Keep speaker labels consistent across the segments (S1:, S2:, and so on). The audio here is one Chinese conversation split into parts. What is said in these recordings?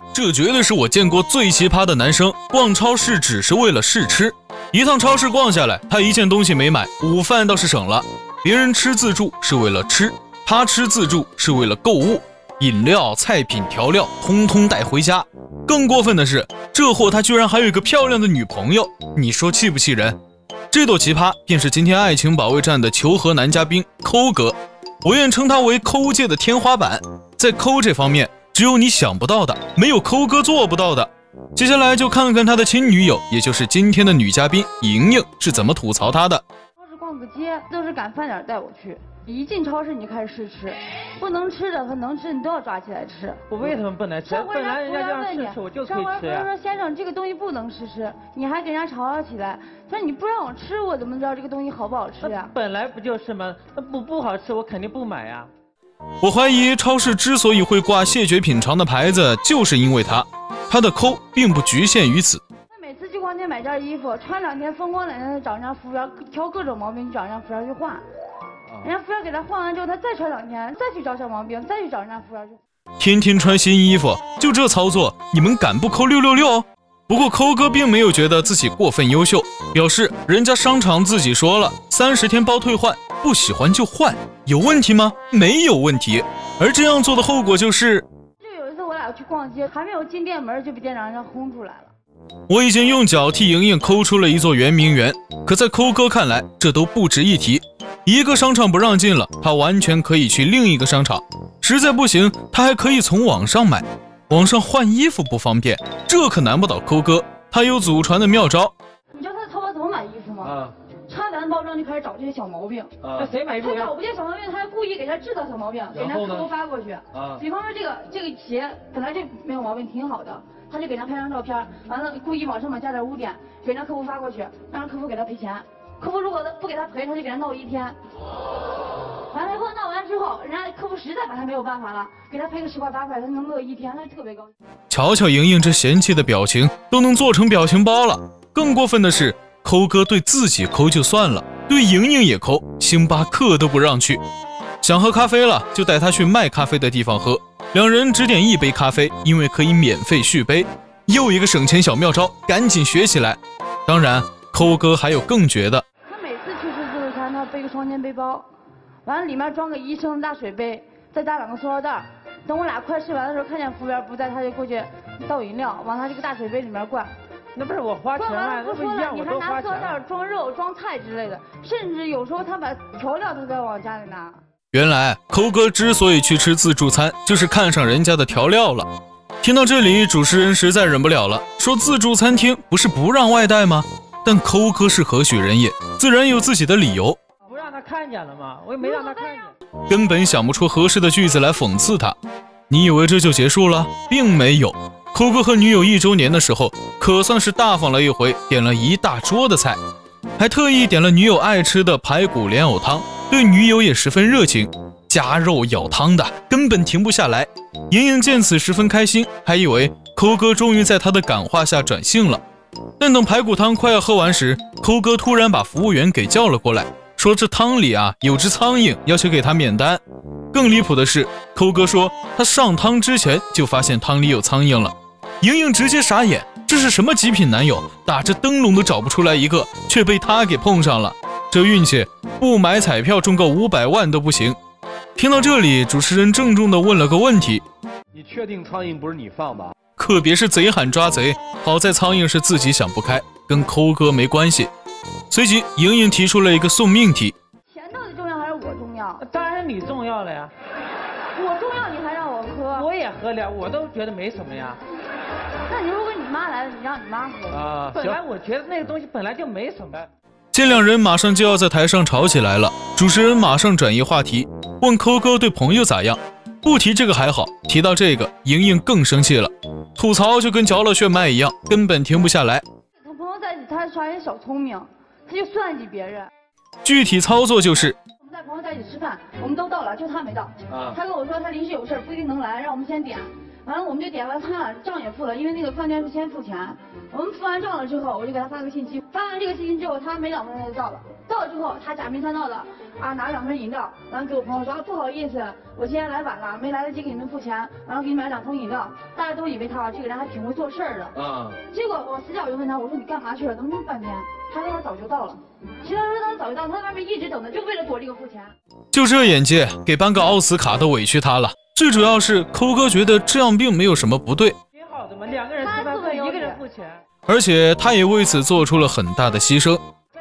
S1: 这绝对是我见过最奇葩的男生，逛超市只是为了试吃。一趟超市逛下来，他一件东西没买，午饭倒是省了。别人吃自助是为了吃，他吃自助是为了购物，饮料、菜品、调料通通带回家。更过分的是，这货他居然还有一个漂亮的女朋友，你说气不气人？这朵奇葩便是今天爱情保卫战的求和男嘉宾抠哥，我愿称他为抠界的天花板。在抠这方面，只有你想不到的，没有抠哥做不到的。接下来就看看他的亲女友，也就是今天的女嘉宾莹莹是怎么吐槽他的。
S2: 超市逛个街都是赶饭点带我去，一进超市你就开始试吃，不能吃的和能吃你都要抓起来吃。
S3: 我为什么不能吃？本来人家让试吃我就可以吃呀。
S2: 说先生这个东西不能试吃，你还给人家吵起来，说你不让我吃，我怎么知道这个东西好不好吃呀？
S3: 本来不就是吗？那不好吃我肯定不买呀。
S1: 我怀疑超市之所以会挂谢绝品尝的牌子，就是因为他的抠并不局限于此。
S2: 每次去逛街买件衣服，穿2天风光2天，找人家服务员挑各种毛病，找人家服务员去换。人家服务员给他换完之后，他再穿2天，再去找小毛病，再去找人家服务员去换。
S1: 天天穿新衣服，就这操作，你们敢不抠666？不过抠哥并没有觉得自己过分优秀，表示人家商场自己说了，30天包退换，不喜欢就换，有问题吗？没有问题。而这样做的后果就是，
S2: 有一次我俩去逛街，还没有进店门就被店长让轰出来了。
S1: 我已经用脚替莹莹抠出了一座圆明园，可在抠哥看来，这都不值一提。一个商场不让进了，他完全可以去另一个商场，实在不行，他还可以从网上买。网上换衣服不方便，这可难不倒抠哥，他有祖传的妙招。
S2: 你知道他淘宝怎么买衣服吗？插完包装就开始找这些小毛病。
S3: 那谁买衣服呀？
S2: 他找不见小毛病，他还故意给他制造小毛病，给人家客户发过去。比方说这个鞋本来就没有毛病，挺好的，他就给人家拍张照片，完了故意往上面加点污点，给人家客户发过去，让客户给他赔钱。客户如果不给他赔，他就给他闹1天。完了以后闹完之后，人家客户实在把他没有办法了，给他赔个10块8块，他能乐1天，他特别高兴。
S1: 瞧瞧莹莹这嫌弃的表情，都能做成表情包了。更过分的是，抠哥对自己抠就算了，对莹莹也抠，星巴克都不让去。想喝咖啡了，就带他去卖咖啡的地方喝，两人只点1杯咖啡，因为可以免费续杯。又一个省钱小妙招，赶紧学起来。当然，抠哥还有更绝的。
S2: 他每次去吃自助餐，他背个双肩背包。完了，里面装个1升大水杯，再加2个塑料袋。等我俩快吃完的时候，看见服务员不在，他就过去倒饮料，往他这个大水杯里面灌。
S3: 那不是我花钱了，
S2: 不说了，你还拿塑料袋装肉、装菜之类的，甚至有时候他把调料都在往家里拿。
S1: 原来抠哥之所以去吃自助餐，就是看上人家的调料了。听到这里，主持人实在忍不了了，说自助餐厅不是不让外带吗？但抠哥是何许人也，自然有自己的理由。
S3: 他看见了吗？我也没让他看见，
S1: 根本想不出合适的句子来讽刺他。你以为这就结束了？并没有。抠哥和女友1周年的时候，可算是大方了一回，点了一大桌的菜，还特意点了女友爱吃的排骨莲藕汤，对女友也十分热情，加肉舀汤的，根本停不下来。莹莹见此十分开心，还以为抠哥终于在她的感化下转性了。但等排骨汤快要喝完时，抠哥突然把服务员给叫了过来，说这汤里有只苍蝇，要求给他免单。更离谱的是，抠哥说他上汤之前就发现汤里有苍蝇了。莹莹直接傻眼，这是什么极品男友，打着灯笼都找不出来一个，却被他给碰上了。这运气，不买彩票中个500万都不行。听到这里，主持人郑重地问了个问题：
S4: 你确定苍蝇不是你放吧？
S1: 可别是贼喊抓贼，好在苍蝇是自己想不开，跟抠哥没关系。随即，莹莹提出了一个送命题：
S2: 钱到底重要还是我重要？
S3: 当然你重要了呀。
S2: 我重要，你还让我喝？
S3: 我也喝了，我都觉得没什么呀。
S2: 那你如果你妈来了，你让你妈喝
S3: 本来我觉得那个东西本来就没什么。
S1: 见两人马上就要在台上吵起来了，主持人马上转移话题，问抠哥对朋友咋样。不提这个还好，提到这个，莹莹更生气了，吐槽就跟嚼了炫迈一样，根本停不下来。
S2: 和朋友在一起，他耍点小聪明，他就算计别人。
S1: 具体操作就是，
S2: 我们在朋友在一起吃饭，我们都到了，就他没到。他跟我说他临时有事不一定能来，让我们先点。 完了我们就点了餐，账也付了，因为那个饭店是先付钱。我们付完账了之后，我就给他发个信息，发完这个信息之后，他没2分钟就到了。到了之后，他假面三道的拿2瓶饮料，完了给我朋友说不好意思，我今天来晚了，没来得及给你们付钱，然后给你买2桶饮料。大家都以为他这个人还挺会做事儿的。结果我私下我就问他，我说你干嘛去了？怎么这么半天？他说他早就到了。其实他说他早就到，他在外面一直等着，就为了躲这个付钱。
S1: 就这眼界，给颁个奥斯卡都委屈他了。最主要是抠哥觉得这样并没有什么不对，
S3: 挺好的嘛，2个人吃饭费，1个人付钱。
S1: 而且他也为此做出了很大的牺牲。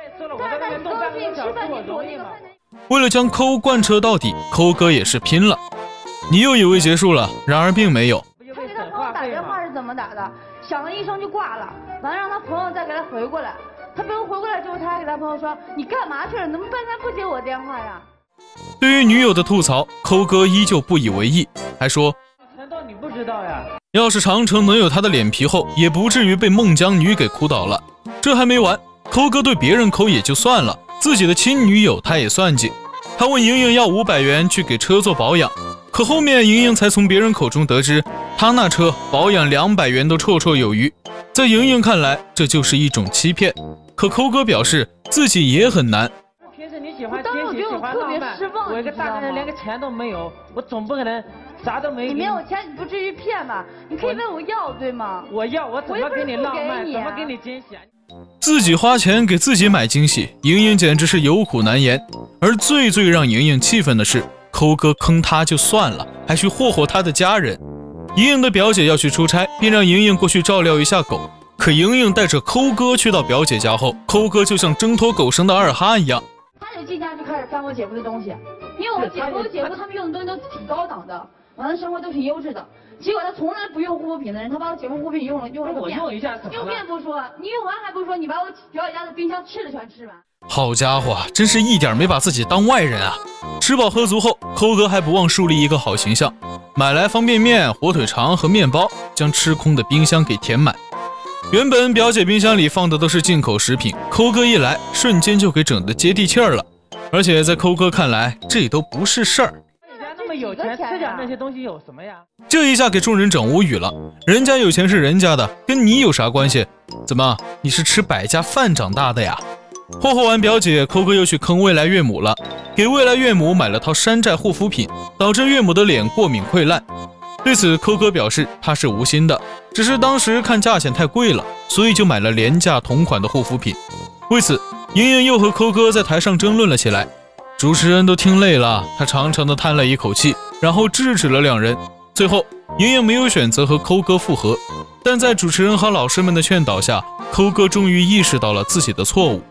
S1: 为了将抠贯彻到底，抠哥也是拼了。你又以为结束了，然而并没有。
S2: 他给他朋友打电话是怎么打的？响了1声就挂了，完了让他朋友再给他回过来。他朋友回过来之后，他还给他朋友说：“你干嘛去了？怎么半天不接我电话呀？”
S1: 对于女友的吐槽，抠哥依旧不以为意，还说：“
S3: 难道你不知道呀？
S1: 要是长城能有他的脸皮厚，也不至于被孟姜女给哭倒了。”这还没完，抠哥对别人抠也就算了，自己的亲女友他也算计。他问莹莹要500元去给车做保养，可后面莹莹才从别人口中得知，他那车保养200元都绰绰有余。在莹莹看来，这就是一种欺骗。可抠哥表示自己也很难。
S3: 平时你喜欢惊喜，喜欢浪漫，我一个大男人连个钱都没有，我总不可能啥都没给你。
S2: 你没有钱，你不至于骗吧？你可以问我要，对吗？
S3: 我要，我怎么给你浪漫，怎么给你惊喜？
S1: 自己花钱给自己买惊喜，莹莹简直是有苦难言。而最让莹莹气愤的是，抠哥坑他就算了，还去霍霍他的家人。莹莹的表姐要去出差，便让莹莹过去照料一下狗。可莹莹带着抠哥去到表姐家后，抠哥就像挣脱狗绳的二哈一样，
S2: 他就进家就开始翻我姐夫的东西，因为我姐夫他们用的东西都挺高档的，完了生活都挺优质的。结果他从来不用护肤品的人，他把我姐夫护肤品用了个遍。
S3: 我用一下怎么了？
S2: 用遍不说，你用完还不说，你把我表姐家的冰箱吃的全吃完。
S1: 好家伙，真是一点没把自己当外人啊！吃饱喝足后，抠哥还不忘树立一个好形象，买来方便面、火腿肠和面包，将吃空的冰箱给填满。原本表姐冰箱里放的都是进口食品，抠哥一来，瞬间就给整得接地气儿了。而且在抠哥看来，这都不是事儿。
S3: 人家那么有钱，吃点那些东西有什么呀？
S1: 这一下给众人整无语了。人家有钱是人家的，跟你有啥关系？怎么，你是吃百家饭长大的呀？霍霍完表姐，抠哥又去坑未来岳母了，给未来岳母买了套山寨护肤品，导致岳母的脸过敏溃烂。对此，抠哥表示他是无心的，只是当时看价钱太贵了，所以就买了廉价同款的护肤品。为此，莹莹又和抠哥在台上争论了起来。主持人都听累了，他长长的叹了一口气，然后制止了2人。最后，莹莹没有选择和抠哥复合，但在主持人和老师们的劝导下，抠哥终于意识到了自己的错误。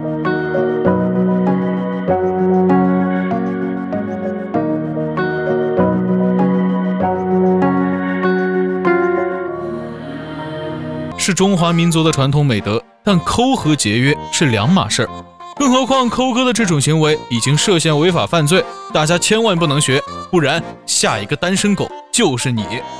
S1: 是中华民族的传统美德，但抠和节约是2码事儿。更何况抠哥的这种行为已经涉嫌违法犯罪，大家千万不能学，不然下一个单身狗就是你。